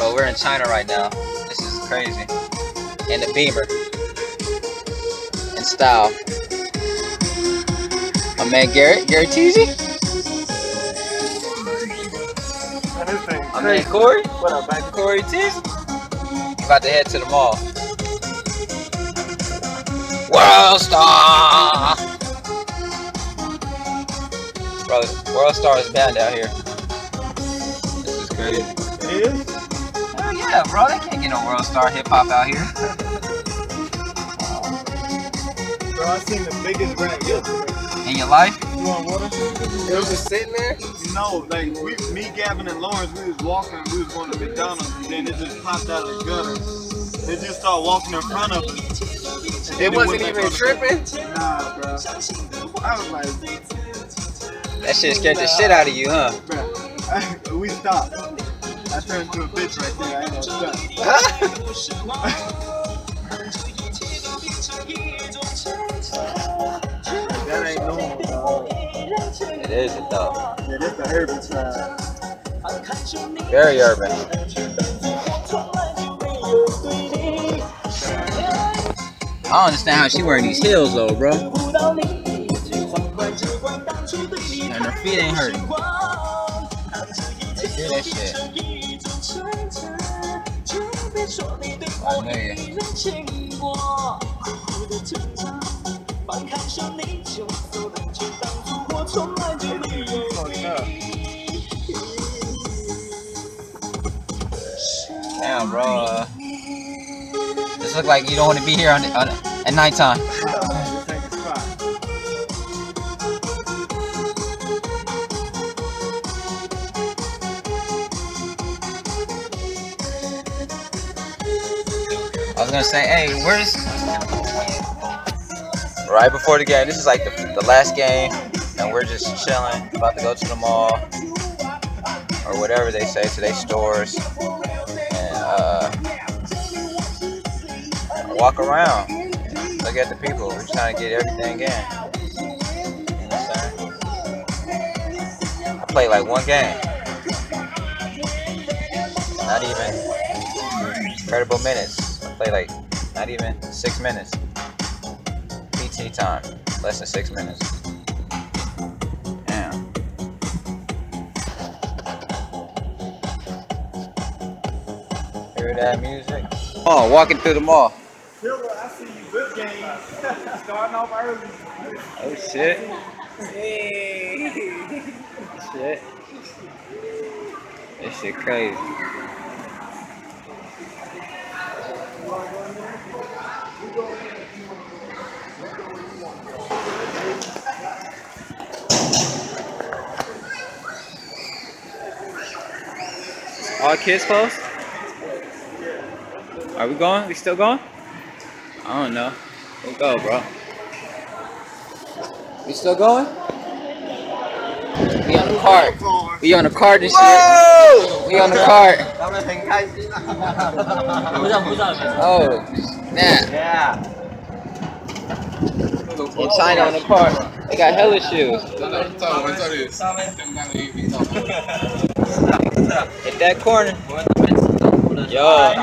Bro, we're in China right now. This is crazy. In the Beamer. In style. My man Garrett Teasy. My man Corey. What up, baby? Corey Teasy. About to head to the mall. World Star! Bro, World Star is banned out here. This is crazy. It is? Hell yeah, bro. They can't get no World Star hip hop out here. Bro, I seen the biggest rat yesterday. In your life? You want water? It was just sitting there? No, like me, Gavin, and Lawrence, we was walking, we was going to McDonald's, and then it just popped out of the gutter. They just started walking in front of us. It wasn't even tripping? Nah, bro. I was like, That shit scared the shit out of you, huh? bro. We stopped. I turned into a bitch right there. I ain't gonna stop. That ain't normal, dog. It is it though. Yeah, this the urban side. Very urban. I don't understand how she wearing these heels though, bro. And her feet ain't hurting. Let's hear that shit. I know you. Damn, bro. This look like you don't want to be here at nighttime. I was gonna say, hey, where's right before the game? This is like the last game, and we're just chilling, about to go to the mall or whatever they say, to their stores, and walk around, look at the people. We're trying to get everything in. You know what I'm saying? I played like one game, not even incredible minutes. Play like not even 6 minutes. PT time, less than 6 minutes. Damn. Hear that music? Oh, walking through the mall. Cuylar, I see you good game. Starting off early. Oh shit. Hey. Shit. This shit crazy. All kids close? Are we going? We still going? I don't know. We'll go, bro. We still going? We on the cart. We on the cart and shit. Whoa! We on the cart. Oh, snap. Yeah. In China on the cart. They got hella shoes. Hit that corner. Yo.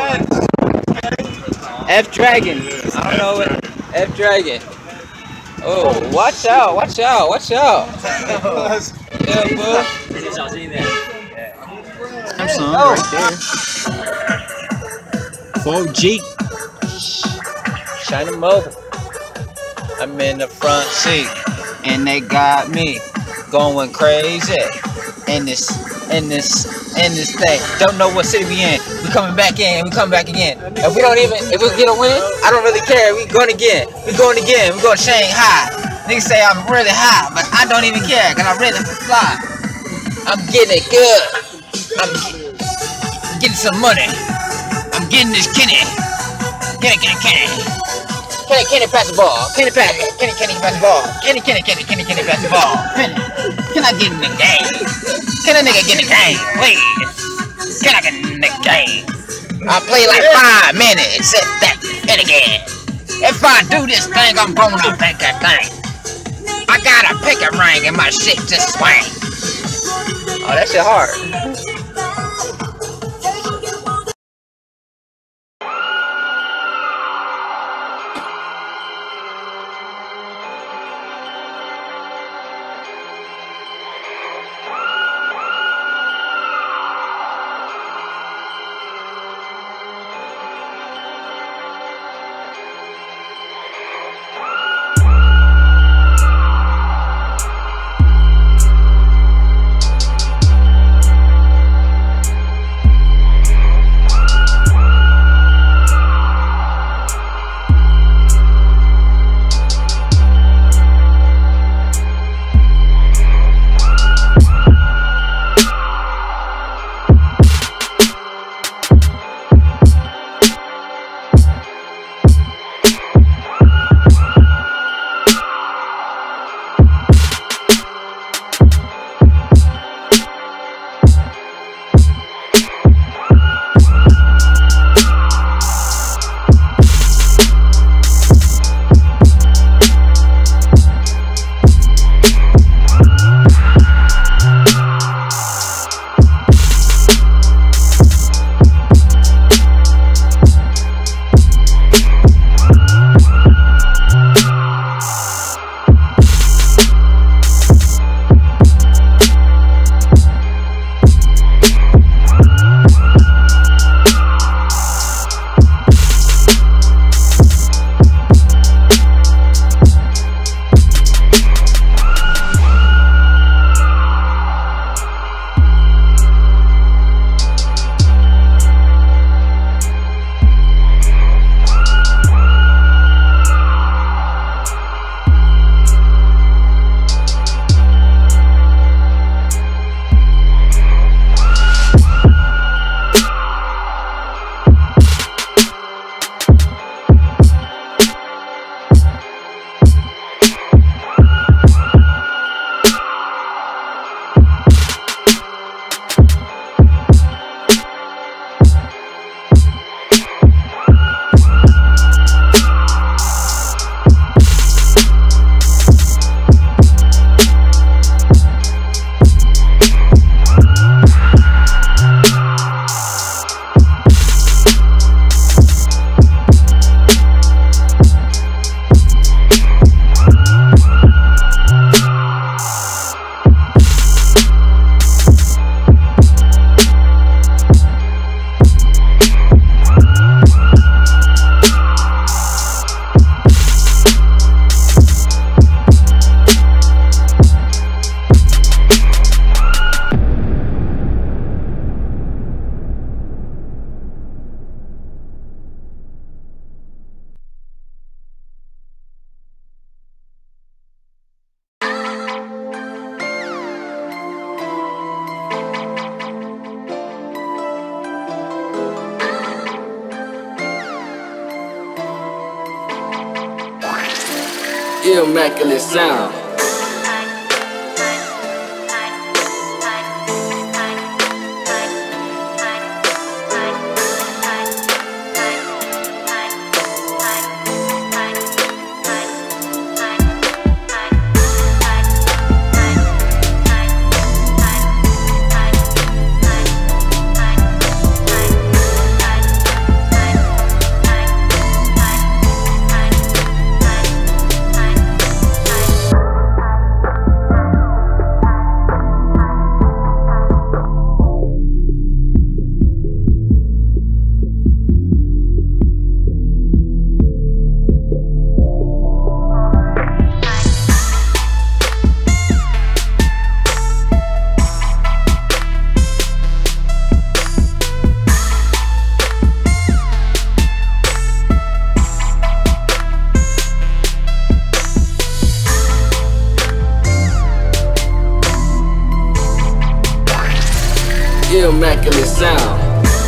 F Dragon. I don't know what. F Dragon. Oh, watch out, watch out, watch out. Yeah, bro. Samsung right there. 4G. China Mobile. I'm in the front seat. And they got me going crazy in this thing. Don't know what city we in. We coming back in. We coming back again. If we get a win, I don't really care. We going again. We going again. We going to Shanghai. Niggas say I'm really high, but I don't even care because I'm really fly. I'm getting it good. I'm getting some money. I'm getting this Kenny. Kenny pass the ball. Kenny pass the ball. Kenny pass the ball. Can I get in the game? Can a nigga get in the game? Please. Can I get in the game? I play like 5 minutes. Sit back and again. If I do this thing, I'm gonna pick a thing. I got a picket ring and my shit just swing. Oh, that shit hard. Immaculate sound. Immaculate sound.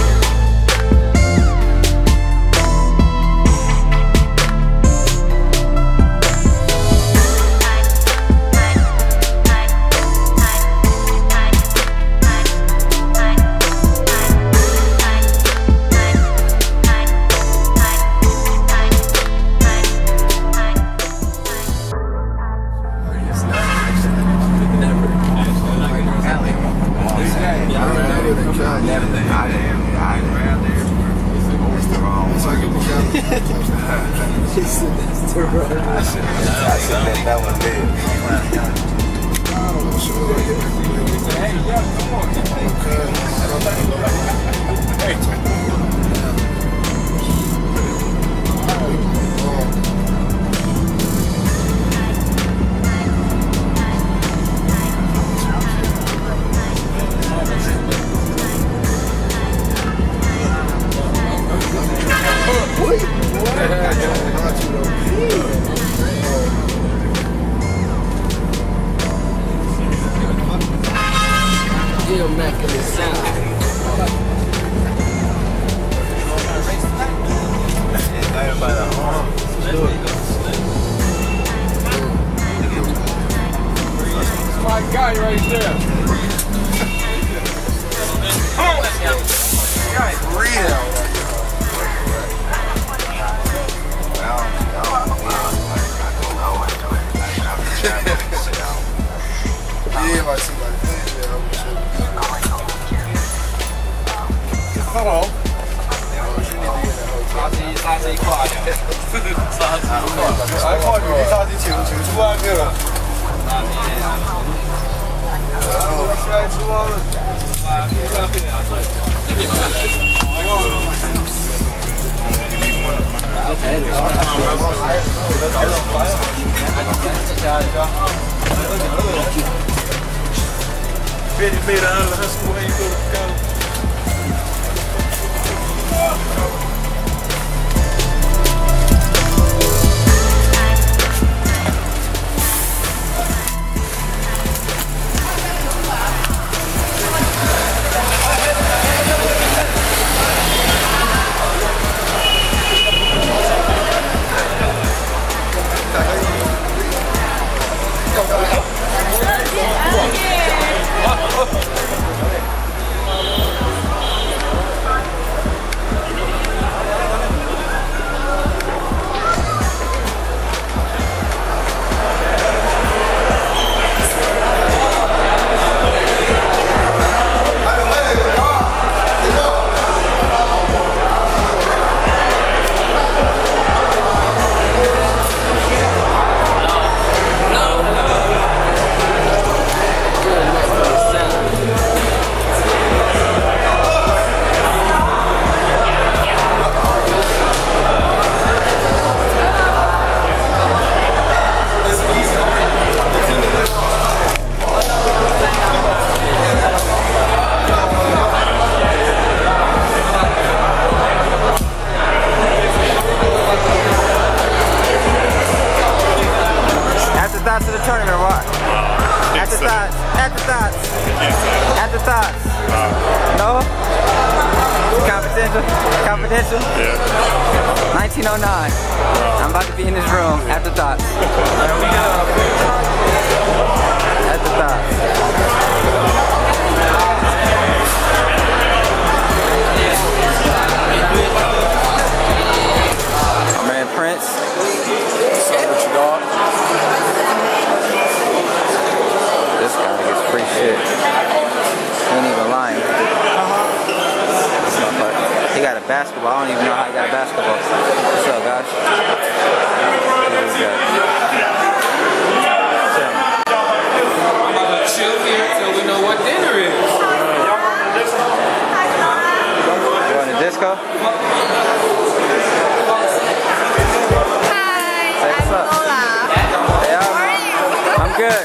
Immaculate sound. My guy right there. Yeah, like somebody. Hello. 杀鸡跨的，杀鸡跨， 还靠女的杀鸡请出外面了。现在吃完了。 Vedi meidän alla, kun ei tullut käy. Confidential? Confidential? Yeah. 1909. I'm about to be in this room. Afterthoughts. Afterthoughts. My man Prince. What's up with you, dog? This guy gets free shit. He ain't even lying. He got a basketball. I don't even know how he got a basketball. What's up, guys? Chill here till we know what dinner is. You on the disco? Hi, Say what's up. I'm Lola. Hey, How are you? I'm good.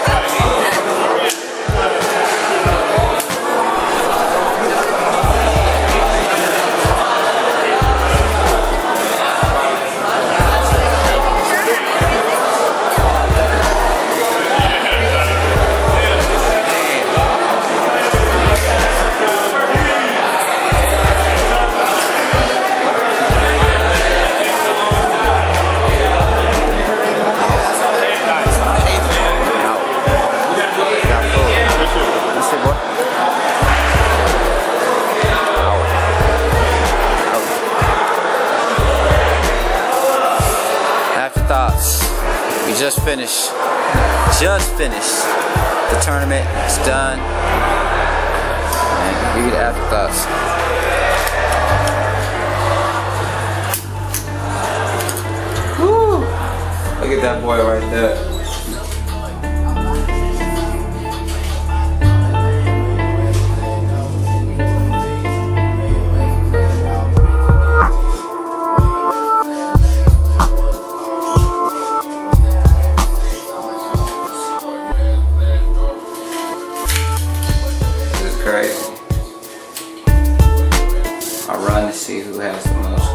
We just finished the tournament. It's done. And give you the afterthoughts. Woo! Look at that boy right there. Crazy. I run to see who has the most